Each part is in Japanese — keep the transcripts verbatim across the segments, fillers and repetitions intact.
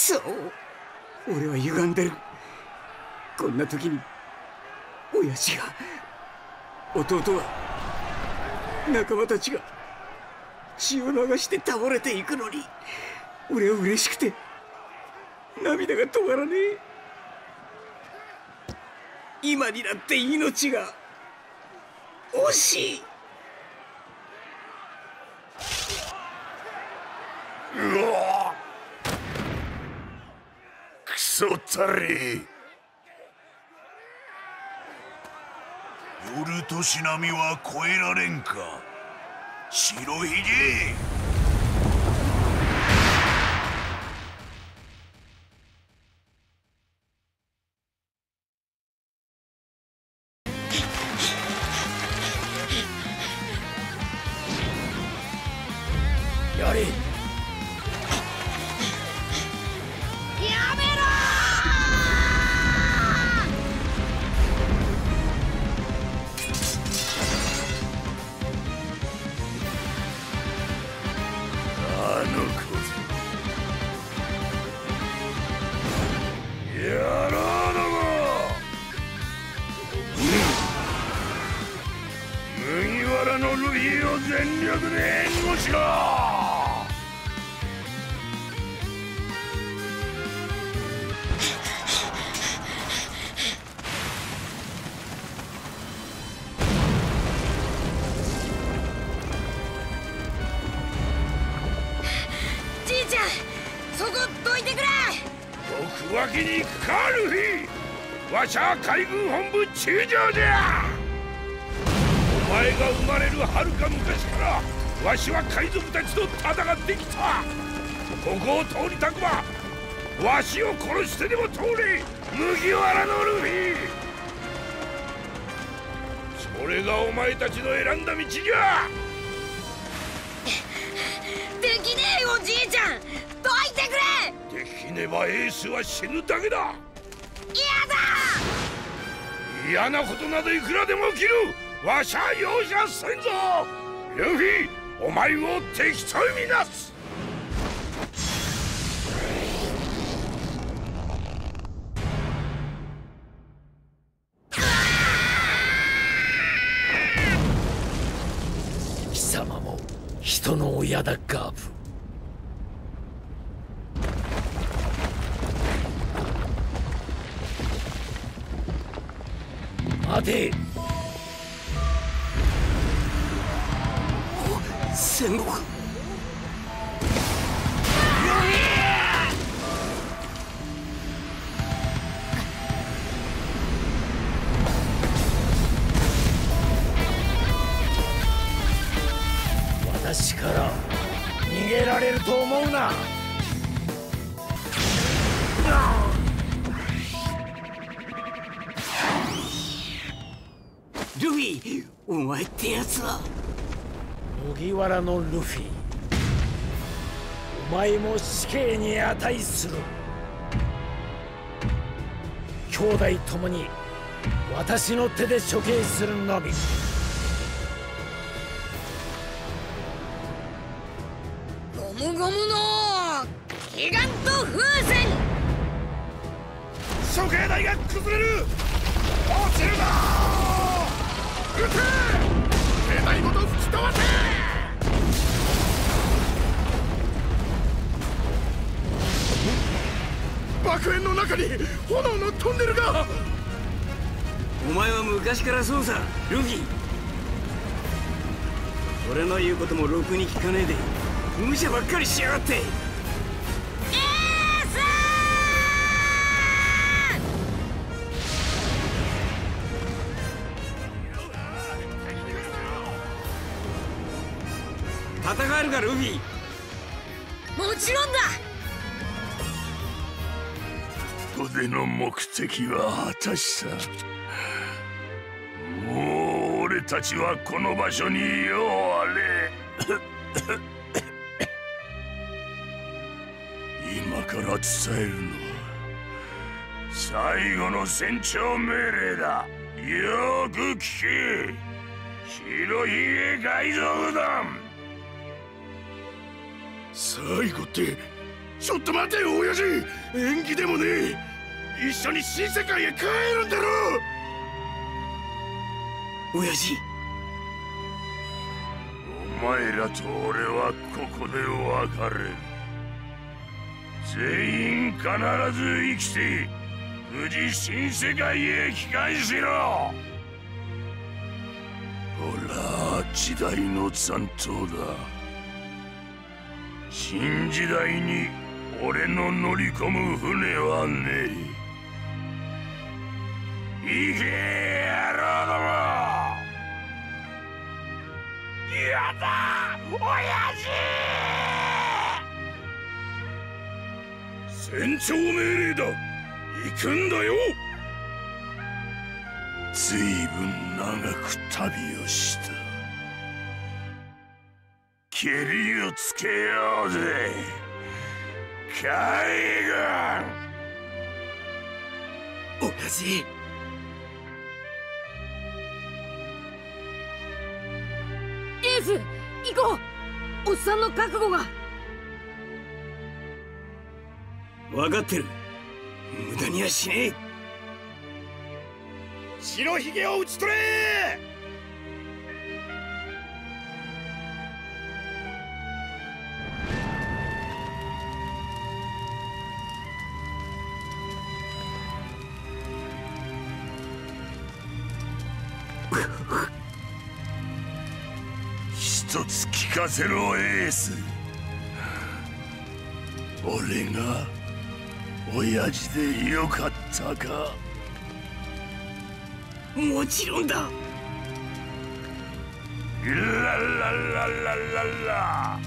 そう俺は歪んでる。こんな時に親父が、弟は、仲間たちが血を流して倒れていくのに俺は嬉しくて涙が止まらねえ。今になって命が惜しい。 うわクソったれ。夜としなみは越えられんか白ひげ。 やれ。 全力で援護しろ。 じいちゃん、そこどいてくれ。 僕わけに行くかルフィ。わしゃ海軍本部中将じゃ。お前が生まれるはるか昔からわしは海賊たちと戦ってきた。ここを通りたくばわしを殺してでも通れ、麦わらのルフィ。それがお前たちの選んだ道じゃ。 できねえよじいちゃん、どいてくれ。できねばエースは死ぬだけだ。 嫌だ。 嫌なことなどいくらでも起きる。わしゃ容赦せんぞ。ルフィ、お前を敵とみなす。 貴様も人の親だガープ。待て。 戦国。 私から逃げられると思うな。 ルフィ、お前ってやつは麦わらのルフィ。お前も死刑に値する。兄弟ともに私の手で処刑するのみ。 ゴムゴムのギガント風船。 処刑台が崩れる。落ちるな。撃て。兵隊ごと吹き飛ばせ。爆炎の中に炎のトンネルが。 お前は昔からそうさルフィ。俺の言うこともろくに聞かねえで無茶ばっかりしやがって。エース戦えるかルフィ。 もちろんだ。 ここでの目的は果たした。もう俺たちはこの場所にようあれ。今から伝えるのは最後の戦長命令だ。よく聞け白ひげ海賊団。最後ってちょっと待てよ親父。縁起でもねえ。一緒に新世界へ帰るんだろ。 親父、 お前らと俺はここで別れる。全員必ず生きて無事新世界へ帰還しろ。ほら時代の残党だ。新時代に俺の乗り込む船はねえ。行け野郎ども。やだ親父。船長命令だ。行くんだよ。ずいぶん長く旅をした。けりをつけようぜ海軍。 親父。 エース、行こう。おっさんの覚悟が。 分かってる。無駄にはしねえ。 白ひげを討ち取れ。一つ聞かせろエース。俺が親父でよかったか。 もちろんだ。 ララララララ。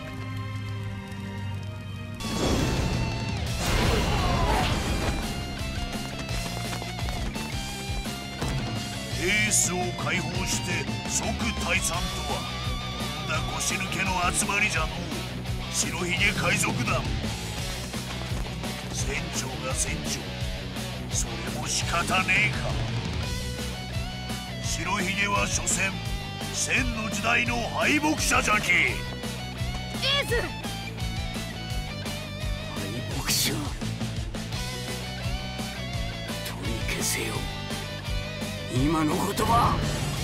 エースを解放して即退散とはだ腰抜けの集まりじゃのう。白ひげ海賊団。船長が船長、それも仕方ねえか。白ひげは所詮千の時代の敗北者じゃき。 エース。 敗北者。取り消せよ今の言葉。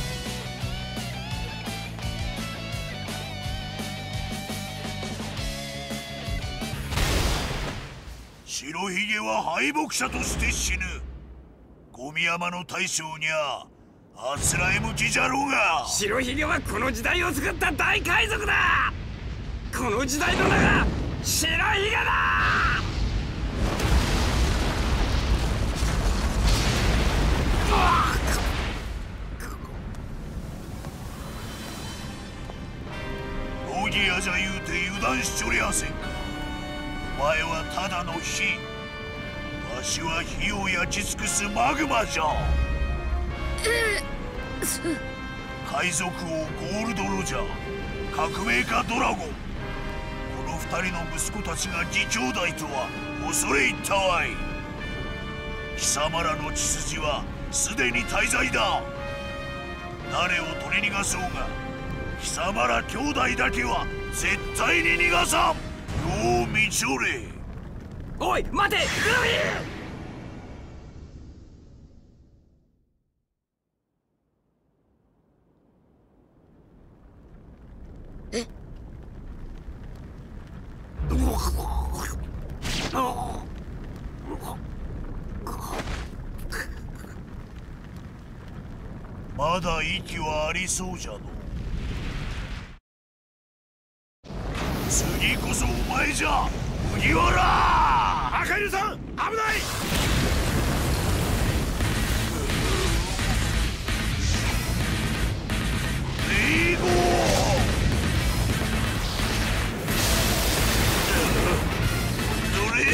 白ひげは敗北者として死ぬ。ゴミ山の大将にゃあつらえ向きじゃろうが。 白ひげはこの時代を作った大海賊だ。この時代の名が白ひげだ。 ボギアじゃ言うて油断しちょりゃせんか。お前はただの火。わしは火を焼き尽くすマグマじゃ。海賊王ゴールド・ロジャー、革命家ドラゴン、この二人の息子たちが義兄弟とは恐れ入ったわい。貴様らの血筋はすでに大罪だ。誰を取り逃がそうが貴様ら兄弟だけは絶対に逃がさん。よう見ちょれ。 おい待てルフィ。 まだ息はありそうじゃの。次こそお前じゃ麦わら。赤犬さん危ない。レイゴーどれ。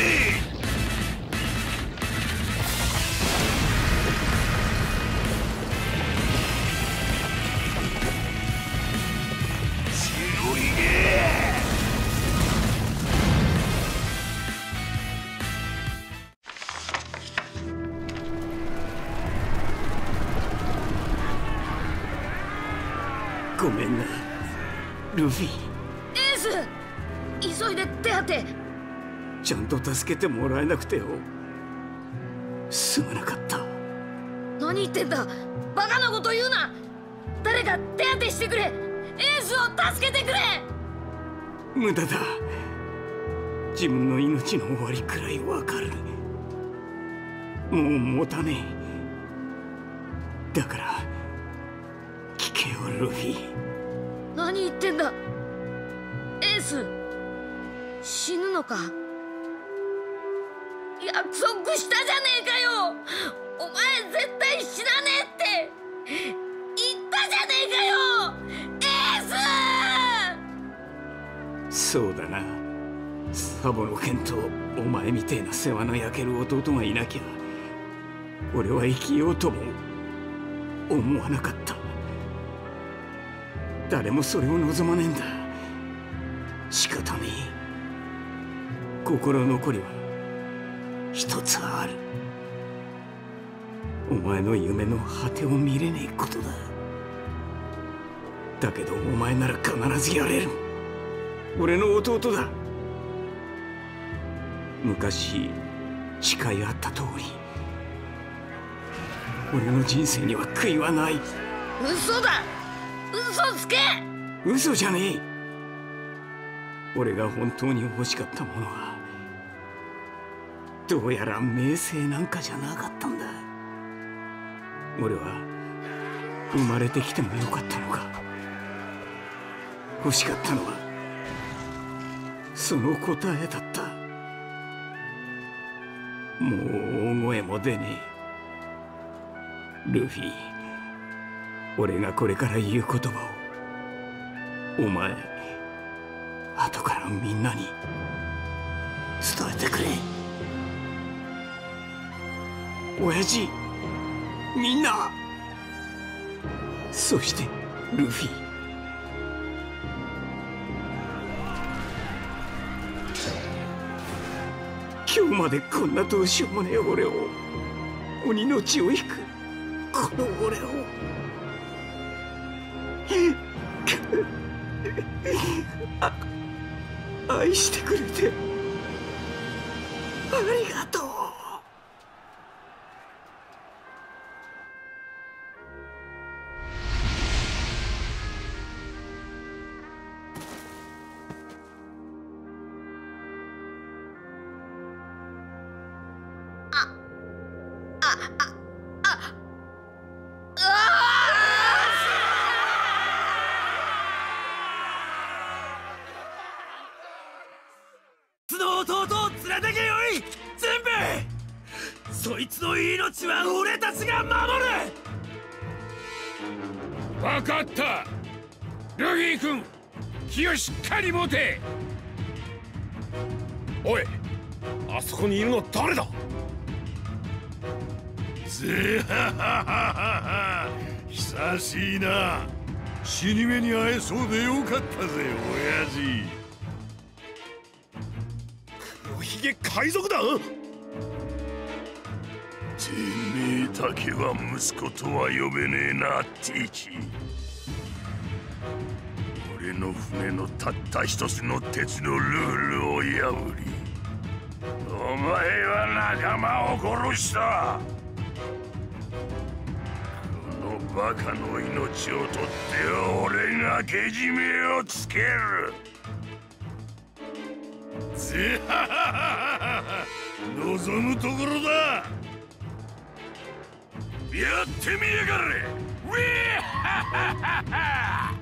白ひげ。 ごめんなルフィ。 エース、急いで手当て。 ちゃんと助けてもらえなくてよ、すまなかった。 何言ってんだ、バカなこと言うな。誰か手当てしてくれ、エースを助けてくれ。 無駄だ。自分の命の終わりくらいわかる。もう持たねえ。だから聞けよルフィ。 何言ってんだ。エース死ぬのか。約束したじゃねえかよ。お前絶対死なねえって言ったじゃねえかよ、エース。 そうだな。サボの剣とお前みてえな世話の焼ける弟がいなきゃ俺は生きようとも思わなかった。誰もそれを望まねえんだ。仕方ねえ。心残りは一つある。お前の夢の果てを見れねえことだ。だけどお前なら必ずやれる。俺の弟だ。昔誓い合った通り俺の人生には悔いはない。 嘘だ、嘘つけ。 嘘じゃねえ。俺が本当に欲しかったものはどうやら名声なんかじゃなかったんだ。俺は生まれてきてもよかったのか。欲しかったのはその答えだった。もう大声も出ねえ。ルフィ、俺がこれから言う言葉をお前後からみんなに伝えてくれ。親父、みんな、そしてルフィ。今日までこんなどうしようもねえ俺を、鬼の血を引くこの俺をあ愛してくれてありがとう。 そいつの命は俺たちが守る。 分かった。ルフィ君、気をしっかり持て。 おい、あそこにいるの誰だ。 ずはははは、久しいな。死に目に会えそうでよかったぜ親父。 黒ひげ海賊だ。 てめえだけは息子とは呼べねえな敵。俺の船のたった一つの鉄のルールを破り、お前は仲間を殺した。このバカの命を取って俺がけじめをつける。ぜはははは、望むところだ。やってみやがれ。ウィーハハハハ。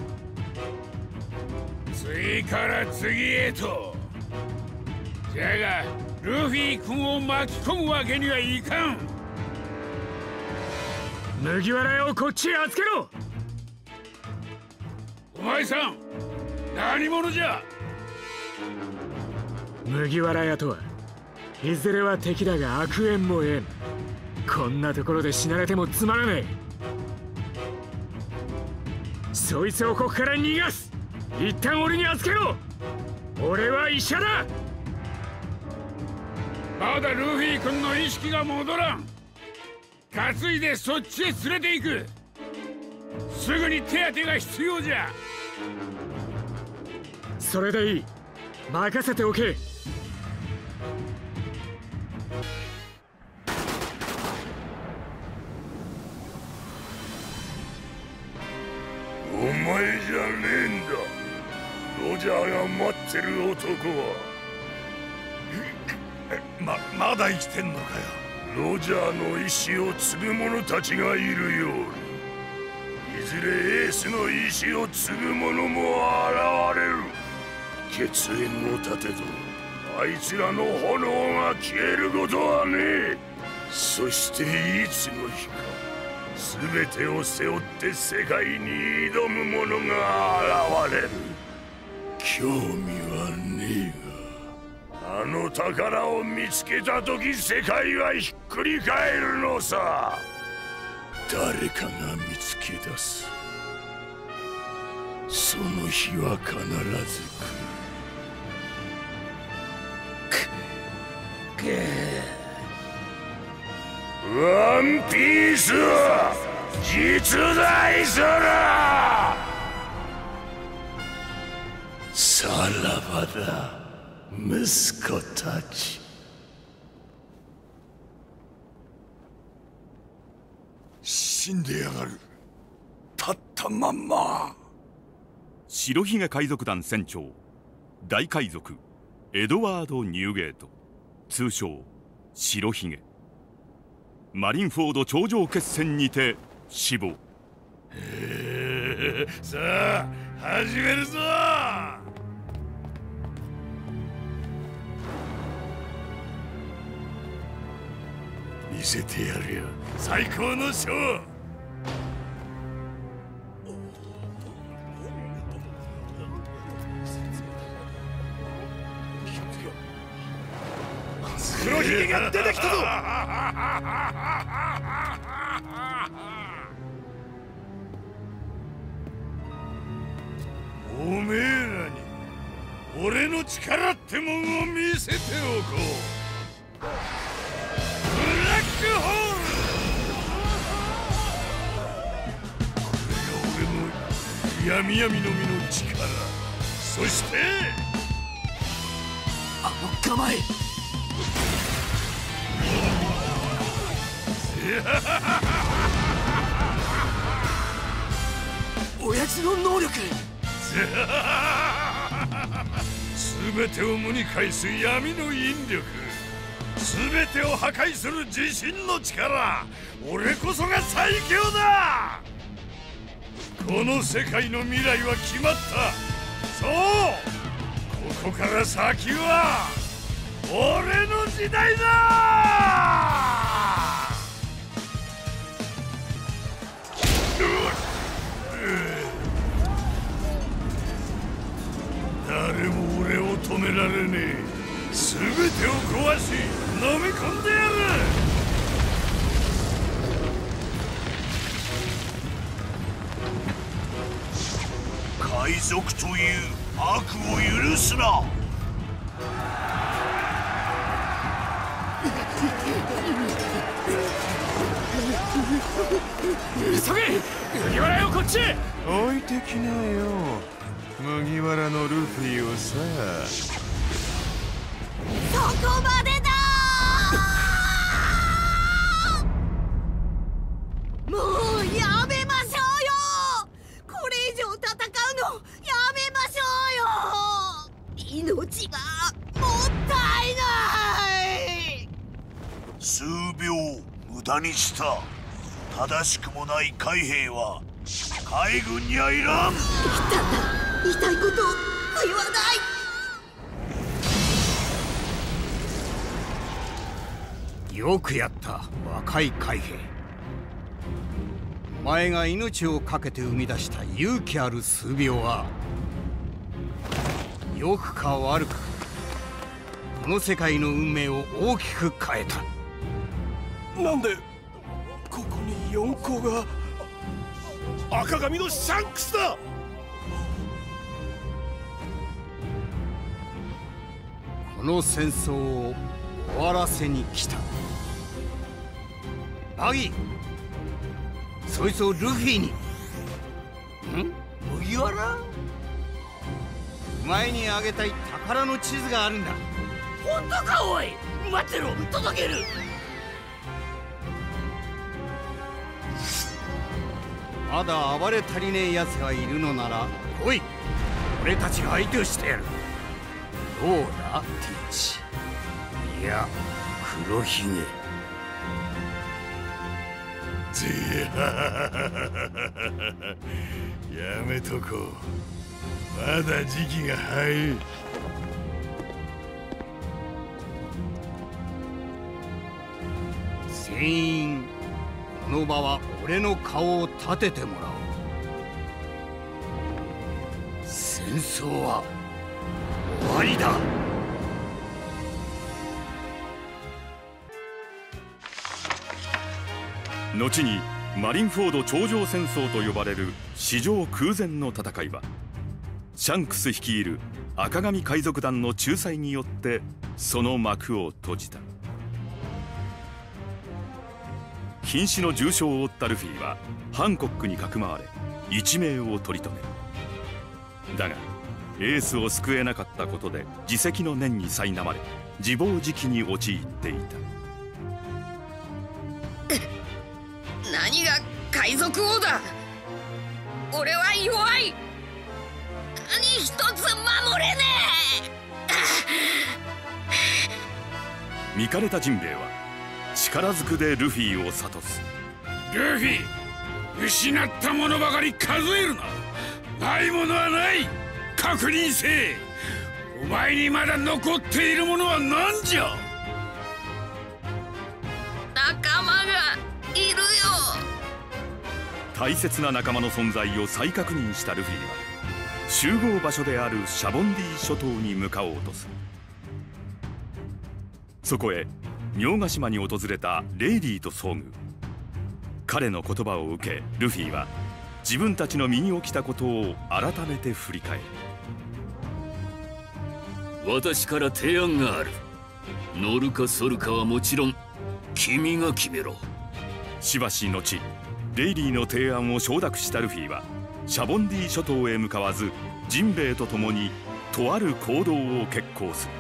次から次へと。じゃがルフィ君を巻き込むわけにはいかん。 麦わら屋をこっちへ預けろ。 お前さん、何者じゃ。 麦わら屋とはいずれは敵だが悪縁も縁。こんなところで死なれてもつまらねえ。そいつをここから逃がす。一旦俺に預けろ。俺は医者だ。 まだルフィ君の意識が戻らん。担いでそっちへ連れて行く。すぐに手当てが必要じゃ。 それでいい。任せておけ。 お前じゃねえんだ。ロジャーが待ってる男は。 ま、まだ生きてんのかよ。 ロジャーの意志を継ぐ者たちがいるように、いずれエースの意志を継ぐ者も現れる。血縁を立てとあいつらの炎が消えることはねえ。そしていつの日か全てを背負って世界に挑む者が現れる。興味はねえが、あの宝を見つけた時世界はひっくり返るのさ。誰かが見つけ出す。その日は必ず来る。ワンピースは実在する。さらばだ息子たち。 死んでやがる。立ったまんま。 白ひげ海賊団船長大海賊エドワード・ニューゲート、通称白ひげ。マリンフォード頂上決戦にて死亡。 さあ始めるぞ。見せてやるよ最高のショー。 黒ひげが出てきたぞ。 おめえらに俺の力ってもんを見せておこう。ブラックホール。これが俺の闇闇の実の力。そしてあの構え。親父の能力。 全てを無に返す闇の引力。全てを破壊する自信の力。俺こそが最強だ。この世界の未来は決まった。そうここから先は俺の時代だ。誰も俺を止められねえ。全てを壊し飲み込んでやる。 海賊という悪を許すな。 急げ麦わらよこっち。 置いてきなよ麦わらのルフィをさ。 そこまでだー。もうやめましょうよ。これ以上戦うのやめましょうよ。命がもったいない。 数秒無駄にした。正しくもない海兵は海軍にはいらん。 言いたいこと言わない。 よくやった若い海兵。お前が命を懸けて生み出した勇気ある数秒は良くか悪くこの世界の運命を大きく変えた。 なんでここに四皇が。赤髪のシャンクスだ。 この戦争を終わらせに来た。バギー、そいつをルフィに。ん麦わら。お前にあげたい宝の地図があるんだ。 本当かおい。 待ってろ、届ける。 まだ暴れ足りねえ奴がいるのなら来い。俺たちが相手をしてやる。どうだティーチ。いや黒ひげ。 やめとこう。まだ時期が早い。 全員この場は俺の顔を立ててもらおう。戦争は終わりだ。 後にマリンフォード頂上戦争と呼ばれる史上空前の戦いは、シャンクス率いる赤髪海賊団の仲裁によってその幕を閉じた。瀕死の重傷を負ったルフィはハンコックにかくまわれ一命を取り留め、だがエースを救えなかったことで自責の念に苛まれ自暴自棄に陥っていた。 何が海賊王だ。俺は弱い。何一つ守れねえ。見かねたジンベエは力ずくでルフィを諭す。 ルフィ、失ったものばかり数えるな。ないものはない。確認せえ。お前にまだ残っているものは何じゃ。 仲間がいるよ。 大切な仲間の存在を再確認したルフィは集合場所であるシャボンディ諸島に向かおうとする。そこへ妙ヶ島に訪れたレイリーと遭遇。彼の言葉を受けルフィは自分たちの身に起きたことを改めて振り返る。 私から提案がある。乗るか反るかはもちろん君が決めろ。 しばし後レイリーの提案を承諾したルフィはシャボンディ諸島へ向かわずジンベエと共にとある行動を決行する。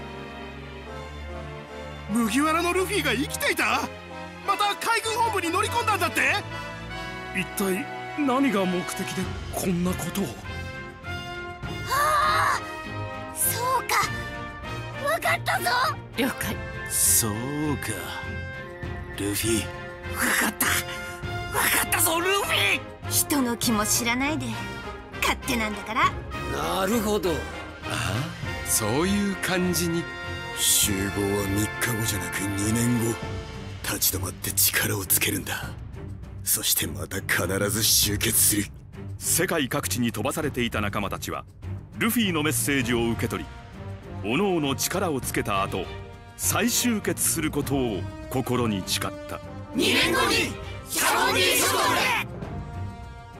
麦わらのルフィが生きていた。また海軍本部に乗り込んだんだって。 一体何が目的でこんなことを。 はあ、そうか、分かったぞ。了解。 そうかルフィ。 分かった分かったぞルフィ。人の気も知らないで勝手なんだから。 なるほど。ああ、そういう感じに。集合はみっかごじゃなくにねんご。立ち止まって力をつけるんだ。そしてまた必ず集結する。 世界各地に飛ばされていた仲間たちはルフィのメッセージを受け取り、各々力をつけた後再集結することを心に誓った。 にねんごにシャボンディ諸島で